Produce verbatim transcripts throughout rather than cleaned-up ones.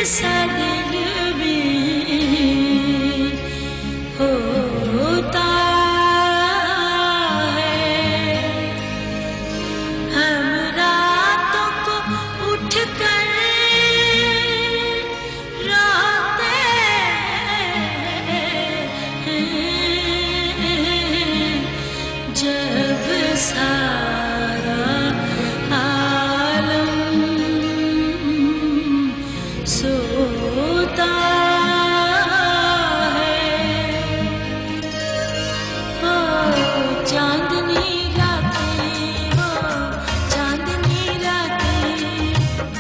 सा दिल में होता है। हम रातों को उठ कर रोते हैं जब सारा आलम सोता है। ओ चांदनी रातें, ओ चांदनी रातें,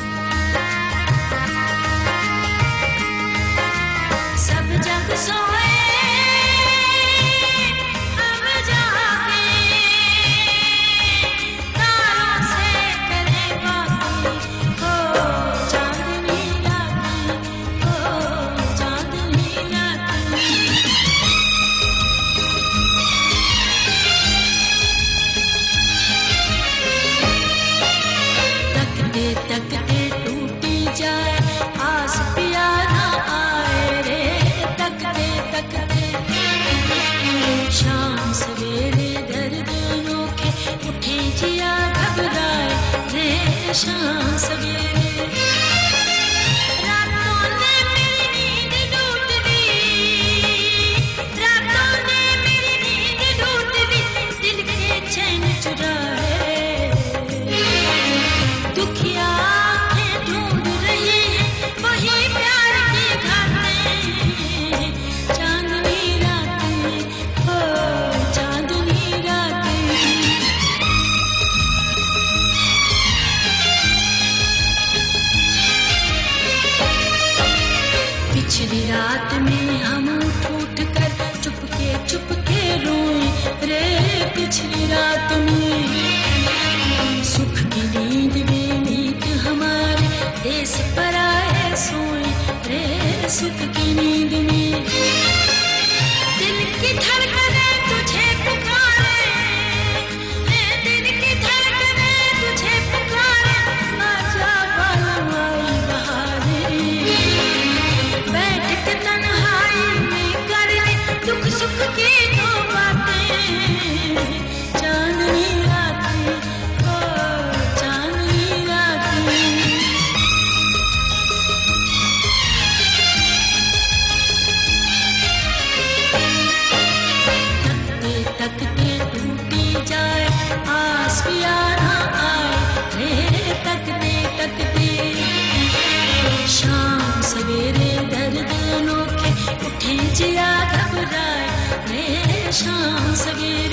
सब जग सोए हम जागे, तारों से करें बातें। ओ चांदनी रातें, ओ चांदनी रातें, तकते तकते टूटी जाए आस पिया ना आए रे। तकते तकते शाम सवेरे दर्द अनोखे उठे जिया घबराए रे। शाम सवेरे रातों ने मेरी नींद लूट ली, रातों ने मेरी नींद लूट ली, दिल के चैन चुराए। दुखिया आंखें ढूंढ रही हैं वही प्यार की घाटें। चांदनी रातें, ओ चांदनी रातें, पिछली रात में हम उठ उठ कर चुपके चुपके रोए रे। पिछली रात में सुख की नींद में नींद हमारे देश पर आए सोए रे। सुख की नींद में दिल की धड़कने तुझे पुकारे, रे दिल की धड़कने तुझे पुकारे। आजा बालम आई बहारे, बैठ के तन्हाई में कर ले दुख सुख की दो बातें। चांदनी रातें, ओ चांदनी रातें, तकते तकते टूटी जाए आस पिया ना आए रे। तकते तकते शाम सवेरे दर्द अनोखे उठे जिया घबराए रे। शाम सवेरे